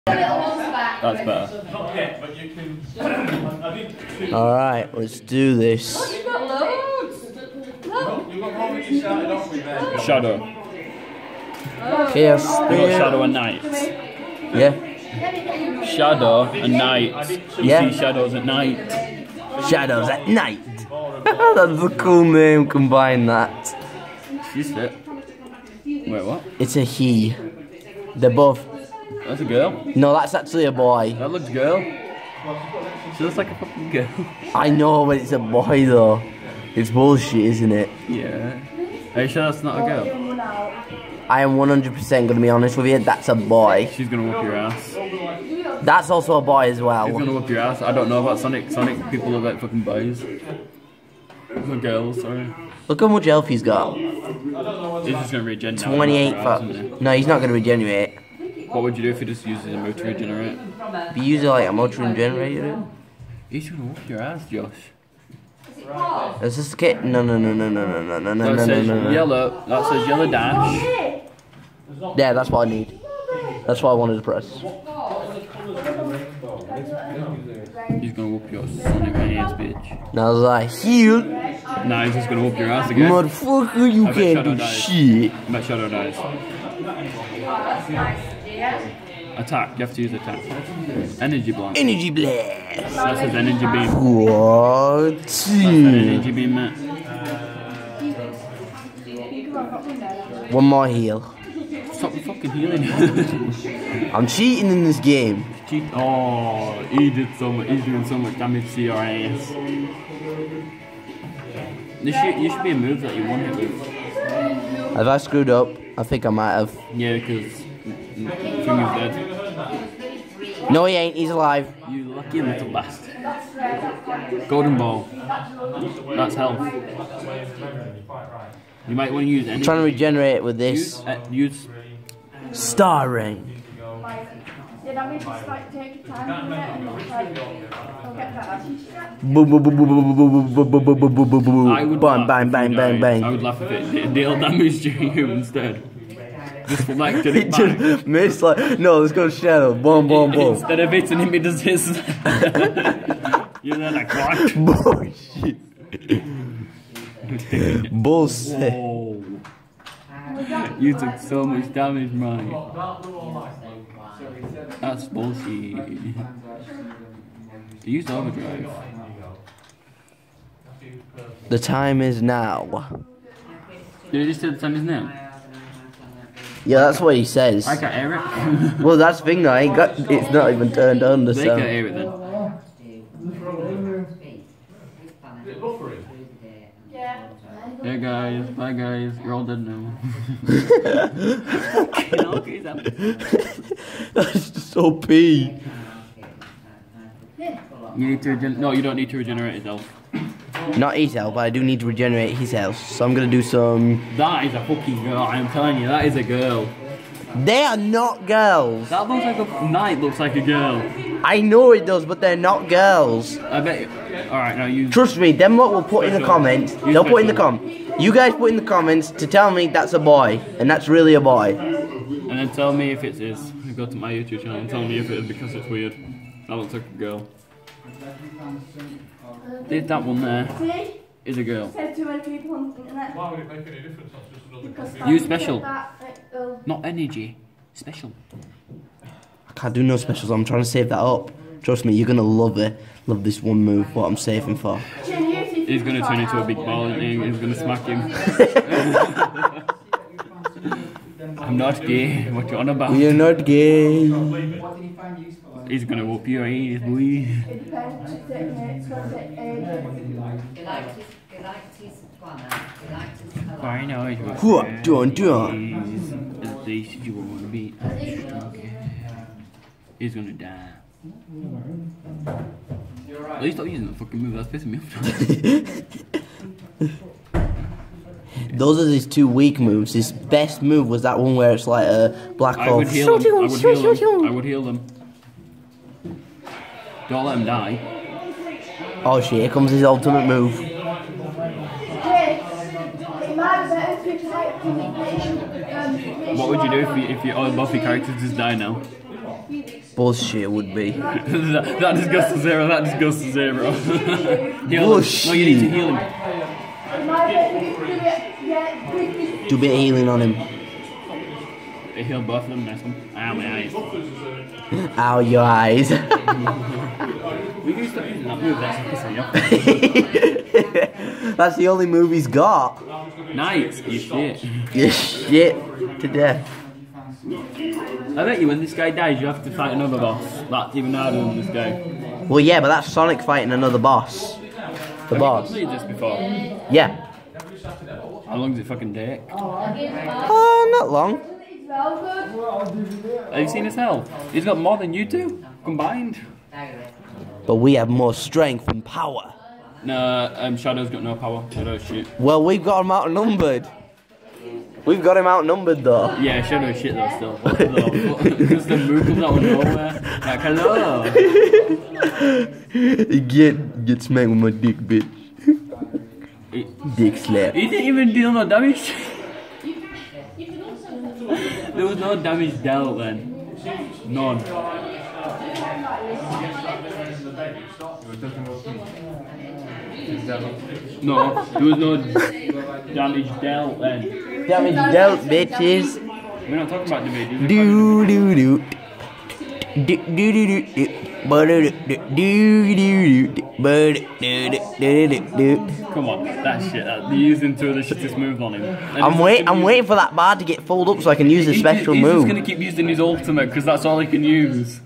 That's better. Alright, let's do this. Shadow. Chaos You got Spirit. Shadow and Night. Yeah. Shadow and Night. You Yeah. see shadows at night. Shadows at night. That's a cool name, combine that. She's fit. Wait, what? It's a he. They're both. That's a girl. No, that's actually a boy. That looks girl. She looks like a fucking girl. I know, but it's a boy though. It's bullshit, isn't it? Yeah. Are you sure that's not a girl? I am 100% gonna be honest with you, that's a boy. She's gonna whoop your ass. That's also a boy as She's well. gonna whoop your ass. I don't know about Sonic. Sonic people are like fucking boys. The girls, sorry. Look how much health he's got. He's just gonna regen now. 28 Ass, isn't for. No, he's not gonna regenerate. he? What would you do if you just used a move to regenerate? If you use it like a motor generator. He's gonna whoop your ass, Josh. Is this the kid? No. That says yellow. That says yellow dash. Yeah, that's what I need. That's what I wanted to press. He's gonna whoop your Sonic ass, bitch. Now I was like, heal. Nah, he's just gonna whoop your ass again. Motherfucker, you I bet can't Shadow do dies. shit. I bet Shadow dies. Attack. You have to use attack. Energy blast. Energy blast. That says energy beam. What? That's an energy beam, mate. One more heal. Stop fucking healing. I'm cheating in this game. Cheat. Oh, he did so much. He's doing so much damage to your ass. You should be a move that you want it with. Have I screwed up? I think I might have. Yeah, because Thing is dead. No, he ain't. He's alive. You lucky little bastard. Golden ball. That's health. You might want to use any. I'm trying to regenerate with this. Use Star Ring. Yeah, that means just like take your time with it and like I'll get better. Boom, boom, boom, boom, boom, boom, boom, boom, boom, boom, boom, boom, boom, I would bang, laugh bang, if bang, you bang, died. bang. I would laugh if it dealt damage to you instead. Just for like did it It back. just missed like, no, let's go Shadow. Boom, boom, boom. Instead of hitting him, it does his. You're there like what? Bullshit. Bullshit. Whoa. You took so much damage, man. That's bullshit. Use overdrive. The time is now. Did you just say the time is now? Yeah, that's what he says. I can't hear it. Well, that's the thing though. I ain't got. It's not even turned on. They So. can't hear it then. Hey guys, bye guys, you're all dead now. That's just OP. You need to no, you don't need to regenerate his health. Not his health, but I do need to regenerate his health. So I'm gonna do some. That is a fucking girl, I'm telling you, that is a girl. They are not girls. That looks like a knight looks like a girl. I know it does, but they're not girls. I bet you. Alright, now you Trust me, them lot will put in the comments. They'll put in the You guys put in the comments to tell me that's a boy, and that's really a boy. and then tell me if it is. Go to my YouTube channel and tell me if it is because it's weird. That looks like a girl. That one there See? is a girl. Said too many people on the internet. Why would it make any difference? That's just another Because You if special. get that, it'll- Not energy. Special. I can't do no specials. I'm trying to save that up. Trust me, you're gonna love it. Love this one move. What I'm saving for. Jin, you see if He's you gonna can turn try into a out. big ball and he's gonna smack him. I'm not gay. What you on about? You're not gay. He's gonna whoop your ass, boy. It depends. It's 30 minutes, it's gonna take ages. I know it was. What? Done. As they said you were gonna be. He's gonna die. At least stop using that fucking move. That's pissing me off. Those are his two weak moves. His best move was that one where it's like a black I hole. would heal them. I would heal them. I would heal them. Don't let him die. Oh shit! Here comes his ultimate move. Jin, it might be better to type What would you do if you both your characters just die now? Bullshit would be. that just goes to zero. That just goes to zero. Heal him. Bullshit. No, you need to heal him. Do a bit of healing on him. Heal both of them. Nice one. Ow, my eyes. Ow, your eyes. We can stop using that move. That's pissing me off. That's the only move he's got. Nice. You shit. You shit to death. I bet you when this guy dies, you have to fight another boss. That's even harder than this guy. Well, yeah, but that's Sonic fighting another boss. The boss. Have you completed this before? Yeah. How long does it fucking take? Not long. Have you seen his health? He's got more than you two combined. But we have more strength and power. No, Shadow's got no power. Shadow's shit. Well, we've got him outnumbered. We've got him outnumbered though. Yeah, Shadow's shit though still. What the Because the move comes out of nowhere. Like, hello. Get smacked with my dick, bitch. Dick slap. He didn't even deal no damage. There was no damage dealt then. None. No, there was no damage dealt then. Damage dealt, bitches. We're not talking about damage. Do do do. Do do do do. Come on, that shit. You're using two of the shittest moves on him. I'm waiting for that bar to get filled up so I can use the special he's move. He's just gonna keep using his ultimate because that's all he can use.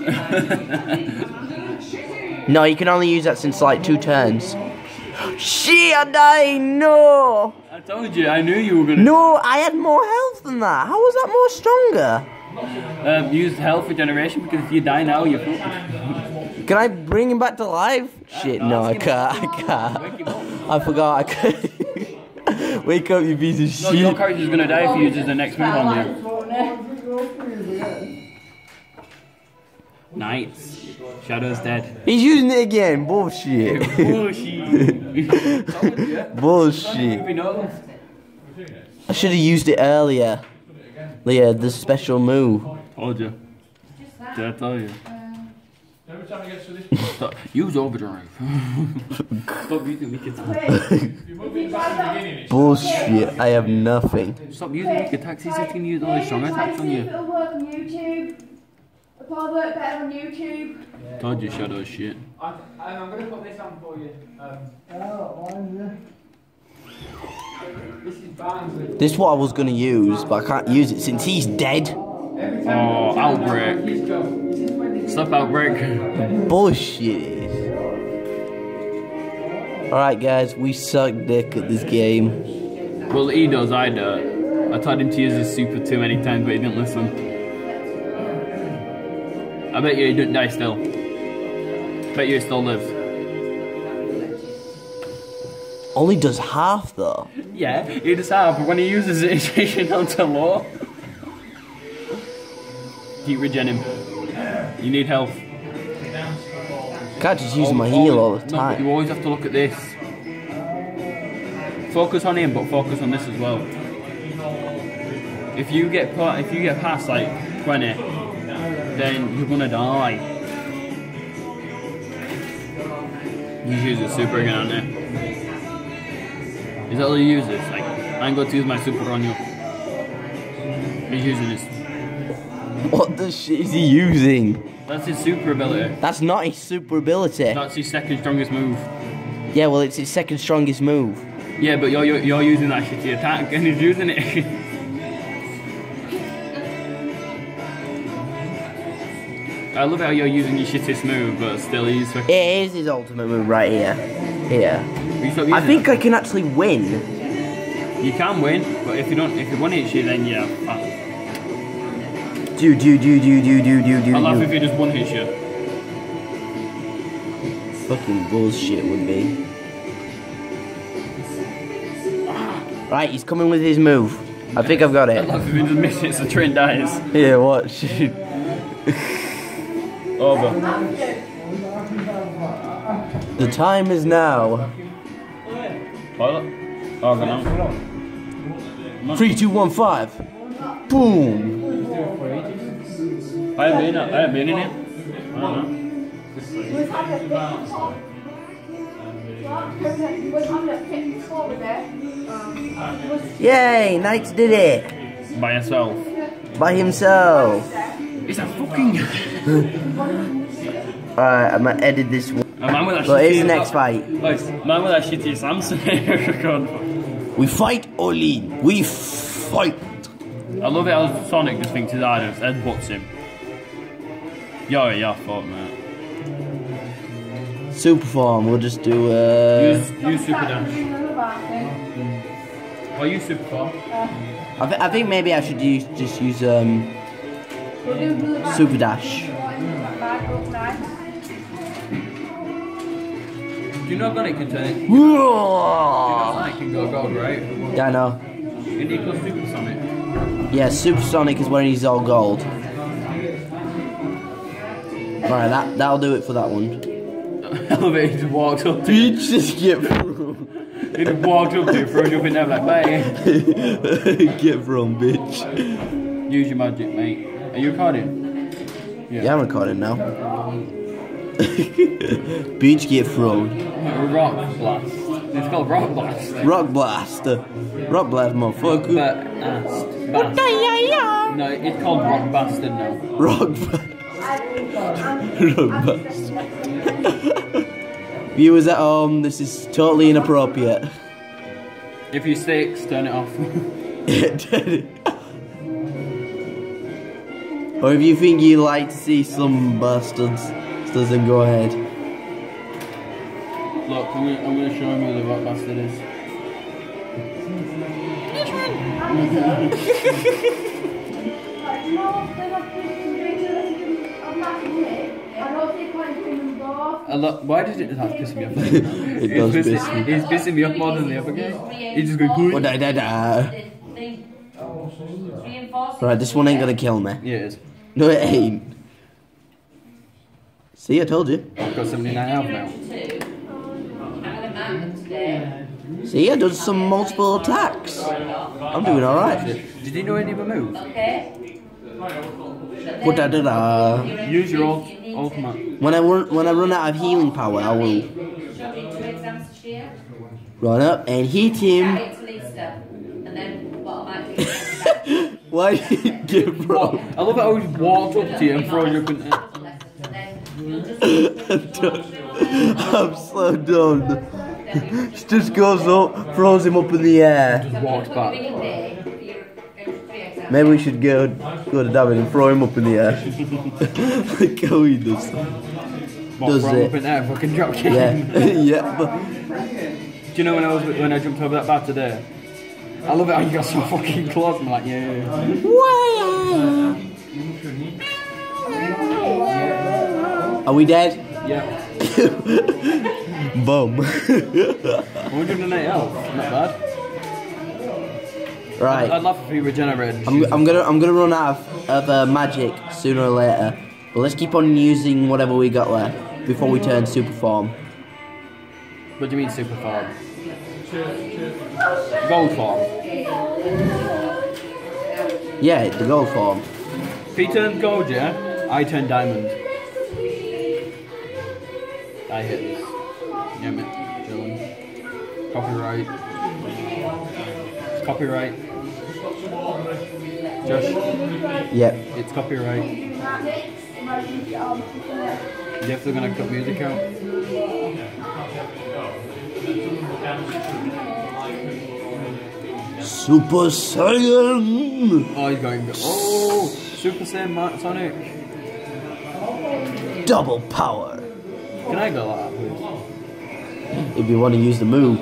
No, you can only use that since like 2 turns. Shit, I died. No. I told you. I knew you were gonna. No, I had more health than that. How was that more stronger? Use health regeneration because if you die now, you're fucked. Can I bring him back to life? Shit, no, I can't. I can't. I forgot I could. Wake up, you piece of No, shit. your character's gonna die if he uses the next move on you. Nice. Shadow's dead. He's using it again. Bullshit. Bullshit. Bullshit. I should have used it earlier. Yeah, the special move. Told you. Did I tell you? Every time I get to this, Stop. Use overdrive. Stop using weak attacks. you move it back to the beginning. It's Bullshit. I have nothing. Stop using weak attacks. He's just gonna use all the strong attacks on you. It'll work on YouTube. It'll probably work better on YouTube. Told you, Shadow's shit. I'm going to put this on for you. This is Barnsley. This is what I was gonna use, but I can't use it since he's dead. Oh, Outbreak. Stop Outbreak. Bullshit. Alright guys, we suck dick at this game. Well, he does, I don't. I told him to use his super too many times, but he didn't listen. I bet you he didn't die still. Bet you he still lives. Only does half though. Yeah, he does have, but when he uses it, he's taking down to low. Keep regen him. You need health. Can't just use my heal all the No, but you time. always have to look at this. Focus on him, but focus on this as well. If you get past like 20, then you're gonna die. He's using super again, aren't you? Is that all he uses? Like, I ain't going to use my super on you. He's using this. What the shit is he using? That's his super ability. That's not his super ability. That's his second strongest move. Yeah, well, it's his second strongest move. Yeah, but you're using that shitty attack and he's using it. I love how you're using your shittest move, but still he's fucking... It is his ultimate move right here. Here. You stop using I think it? I can actually win. You can win, but if one hits you, then yeah. Do. I'll laugh if he just one hits you. Fucking bullshit would be. Right, he's coming with his move. I think I've got I'll it. laugh if he just misses, the train dies. Yeah, watch. Over. The time is now. Toilet? Oh, go now. 3, 2, 1, 5. Boom. I haven't been in here. I don't know. Was having a fit before. Was having a fit before with it. Yay, Knights did it. By yourself. By himself. It's a fucking. Alright, I'm gonna edit this one. A man with a But here's shitty- the next fight. Guys, man with that shitty Samsung. God. We fight, Oli. We fight. I love it how Sonic just thinks his idol just headbutts him. Yo, yeah, fuck, man. Super form, we'll just do Use Super Dash. Or use Super Form. I think maybe I should just use Super Dash. Do you know Sonic can turn it? Do you know Sonic can go gold, right? Yeah, I know. Isn't he called Super Sonic? Yeah, Super Sonic is when he's all gold. Alright, that'll do it for that one. Elevator just walks up to You just get through. He just walks up to you, throws you up in there like, bang. Get from, bitch. Use your magic, mate. Are you recording? Yeah, I'm recording now. Bitch, get thrown. Rock Blast. It's called Rock Blast. Rock Blast. Rock Blast, motherfucker. No, it's called Rock Bastard now. Rock Blast. Rock Blast. Viewers at home, this is totally inappropriate. If you sticks, turn it off. Or if you think you like to see some bastards, then go ahead. Look, I'm gonna show him who the Rock Bastard is. Why did it have piss me off? It does piss me. He's pissing me off more than the other guy. He's just going Oh, da, da, da. Right, this one ain't gonna kill me. Yeah, it is. No, it ain't. See, I told you. I've got 79 health now. See, I done some multiple attacks. I'm doing alright. Did you know any of the moves? Da, da, da. Use your ultimate. When I run out of healing power, I will run up and hit him. Why did you get broke? I love how he walked up to you and throws you up in the I'm so done. She just goes up, throws him up in the air. just walked back. Maybe we should go to David and throw him up in the air. Like how he does. What, Does throw him it? up in there, fucking drop kick. Yeah, yeah. But Do you know when I jumped over that bar today? I love it how you got so fucking close. I'm like, yeah. Are we dead? Yeah. Boom. 108 health, not bad. Right. I'd love if he regenerated. I'm gonna run out of magic sooner or later. But let's keep on using whatever we got left before we turn super form. What do you mean super form? Gold form. Yeah, the gold form. If he turned gold, yeah, I turn diamond. I hit this. Yeah, man. Chillin'. Copyright. Copyright. Josh, Yep. it's copyright. You have to gonna cut music out. Super Saiyan! Oh, he's going. Oh, Super Saiyan Sonic. Double power! Can I go like that, please? If you want to use the move.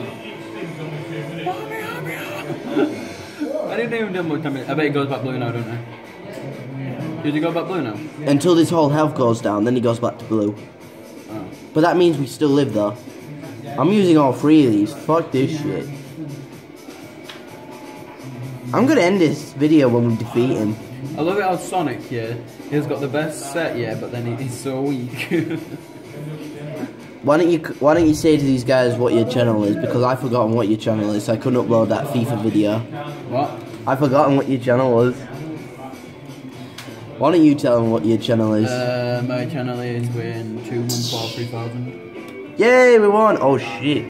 I didn't even do much damage. I bet it goes back blue now, don't I? Did it go back blue now? Until this whole health goes down, then he goes back to blue. Oh. But that means we still live though. I'm using all three of these. Fuck this shit. I'm gonna end this video when we defeat him. I love it how Sonic, yeah, he's got the best set, yeah, but then he's so weak. Why don't you say to these guys what your channel is? Because I've forgotten what your channel is, so I couldn't upload that FIFA video. What? I've forgotten what your channel was. Why don't you tell them what your channel is? My channel is win 214,000. Yay, we won! Oh shit.